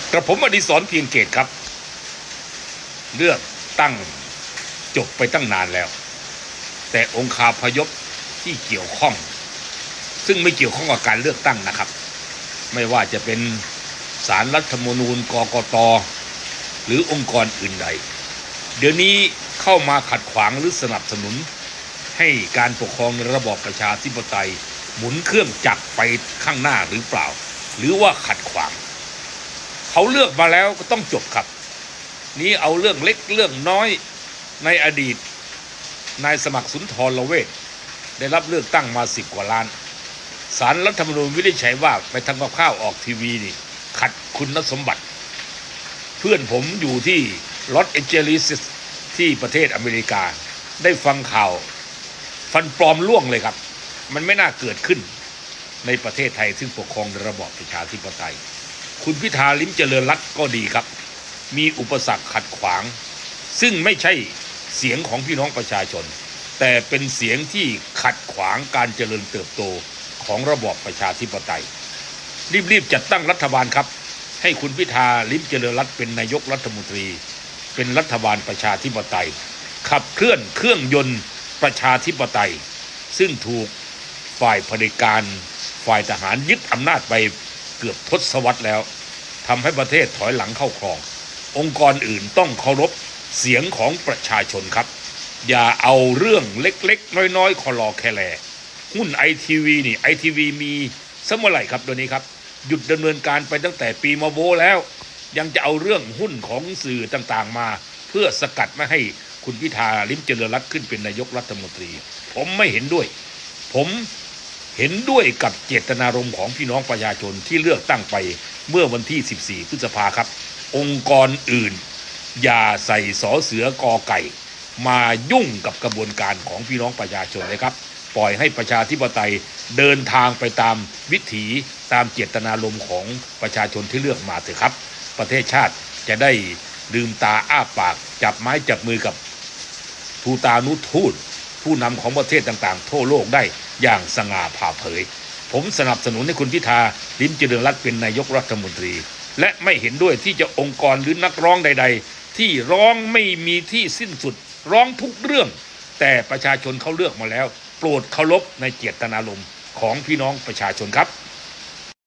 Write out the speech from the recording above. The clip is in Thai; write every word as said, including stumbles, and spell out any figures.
กระผมอดิศรเพียงเกตครับเลือกตั้งจบไปตั้งนานแล้วแต่องคาพยพที่เกี่ยวข้องซึ่งไม่เกี่ยวข้องกับการเลือกตั้งนะครับไม่ว่าจะเป็นศาลรัฐธรรมนูญกกต.หรือองค์กรอื่นใดเดี๋ยวนี้เข้ามาขัดขวางหรือสนับสนุนให้การปกครองในระบอบประชาธิปไตยหมุนเครื่องจักรไปข้างหน้าหรือเปล่าหรือว่าขัดขวางเขาเลือกมาแล้วก็ต้องจบครับนี้เอาเรื่องเล็กเรื่องน้อยในอดีตนายสมัครสุนทรเวชได้รับเลือกตั้งมาสิบกว่าล้านศาลรัฐธรรมนูญวินิจฉัยว่าไปทำกับข้าวออกทีวีนี่ขัดคุณสมบัติเพื่อนผมอยู่ที่ลอสแอนเจลิสที่ประเทศอเมริกาได้ฟังข่าวฟันปลอมล่วงเลยครับมันไม่น่าเกิดขึ้นในประเทศไทยซึ่งปกครองในระบอบประชาธิปไตยคุณพิธาลิ้มเจริญรัตน์ก็ดีครับมีอุปสรรคขัดขวางซึ่งไม่ใช่เสียงของพี่น้องประชาชนแต่เป็นเสียงที่ขัดขวางการเจริญเติบโตของระบอบประชาธิปไตยรีบๆจัดตั้งรัฐบาลครับให้คุณพิธาลิ้มเจริญรัตน์เป็นนายกรัฐมนตรีเป็นรัฐบาลประชาธิปไตยขับเคลื่อนเครื่องยนต์ประชาธิปไตยซึ่งถูกฝ่ายเผด็จการฝ่ายทหารยึดอำนาจไปเกือบทศวรรษแล้วทำให้ประเทศถอยหลังเข้าครององค์กรอื่นต้องเคารพเสียงของประชาชนครับอย่าเอาเรื่องเล็กๆน้อยๆคลอแคลหุ้นไอทีวีนี่ไอทีวีมีสมัยไหร่ครับตัวนี้ครับหยุดดำเนินการไปตั้งแต่ปีมะโบแล้วยังจะเอาเรื่องหุ้นของสื่อต่างๆมาเพื่อสกัดไม่ให้คุณพิธาลิ้มเจริญรัตน์ขึ้นเป็นนายกรัฐมนตรีผมไม่เห็นด้วยผมเห็นด้วยกับเจตนารมณ์ของพี่น้องประชาชนที่เลือกตั้งไปเมื่อวันที่สิบสี่พฤษภาครับองค์กรอื่นอย่าใส่สอเสือกอไก่มายุ่งกับกระบวนการของพี่น้องประชาชนเลยครับปล่อยให้ประชาธิปไตยเดินทางไปตามวิถีตามเจตนารมณ์ของประชาชนที่เลือกมาเถอะครับประเทศชาติจะได้ลืมตาอ้าปากจับไม้จับมือกับทูตานุทูตผู้นำของประเทศต่างๆทั่วโลกได้อย่างสง่าผ่าเผยผมสนับสนุนให้คุณพิธาลิ้มเจริญรัตน์เป็นนายกรัฐมนตรีและไม่เห็นด้วยที่จะองค์กรหรือนักร้องใดๆที่ร้องไม่มีที่สิ้นสุดร้องทุกเรื่องแต่ประชาชนเขาเลือกมาแล้วโปรดเคารพในเจตนารมณ์ของพี่น้องประชาชนครับ